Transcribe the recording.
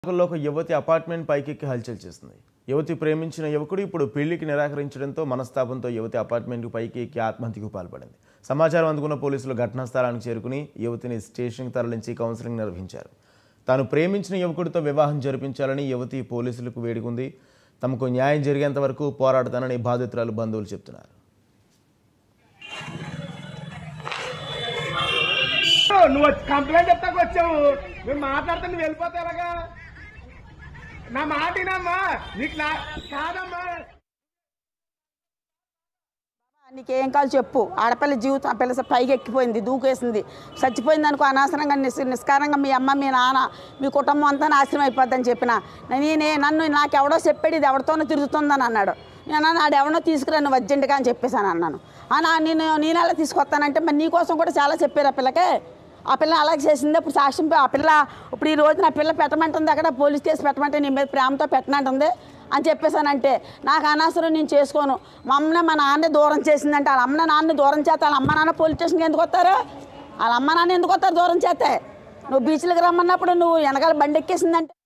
ఒక యువతి అపార్ట్మెంట్ పైకెక్కి హల్చల్ చేస్తుంది. యువతి ప్రేమించిన యువకుడు ఇప్పుడు పెళ్లికి నిరాకరించడంతో మనస్తాపంతో యువతి అపార్ట్మెంట్ పైకి ఎక్కి ఆత్మహత్యకు పాల్పడింది. సమాచారం అందుకున్న పోలీసులు ఘటనా స్థలానికి చేరుకుని యువతిని స్టేషన్కి తరలించి కౌన్సిలింగ్ నిర్వహించారు. తాను ప్రేమించిన యువకుడితో వివాహం జరిపించాలని యువతి పోలీసులకు వేడుకుంది. తమకు న్యాయం జరిగేంత వరకు పోరాడతానని బాధితురాలు బంధువులు చెప్తున్నారు. నువ్వు కంప్లైంట్ చెప్తాకు వచ్చావు, మేము మాట్లాడితే నువ్వు వెళ్ళిపోతే ఎలాగా? నా మాటినమ్మా, నీకు కాదమ్మా. నీకేం కాదు చెప్పు. ఆడపిల్ల జీవితం ఆ పిల్ల పైకి ఎక్కిపోయింది, దూకేసింది, చచ్చిపోయింది అనుకో. అనవసరంగా నిస్కారంగా మీ అమ్మ మీ నాన్న మీ కుటుంబం అంతా నాశనం అయిపోద్దని చెప్పిన నన్ను నాకెవడో చెప్పాడు ఇది ఎవరితోనో తిరుగుతుందని అన్నాడు. నేను ఆడెవడో తీసుకురా నువ్వు అర్జెంటుగా అని చెప్పేసాను అన్నాను. నేను ఎలా తీసుకొస్తానంటే మరి నీకోసం కూడా చాలా చెప్పారు ఆ పిల్లకే. ఆ పిల్ల అలాగే చేసింది. ఇప్పుడు సాక్ష్యం ఆ పిల్ల ఇప్పుడు ఈ రోజు నా పిల్ల పెట్టమంటుంది, అక్కడ పోలీస్ కేసు పెట్టమంటే నీ మీద ప్రేమతో పెట్టనంటుంది అని చెప్పేసానంటే నాకు అనవసరం, నేను చేసుకోను. మా అమ్మనే మా నాన్నే దూరం చేసిందంటే వాళ్ళ అమ్మ నాన్న దూరం చేస్తే వాళ్ళ అమ్మ నాన్న పోలీస్ స్టేషన్కి ఎందుకు వస్తారు? వాళ్ళ అమ్మ నాన్న ఎందుకు వస్తారు దూరం చేస్తే? నువ్వు బీచ్లకు రమ్మన్నప్పుడు నువ్వు వెనకాల బండి ఎక్కేసిందంటే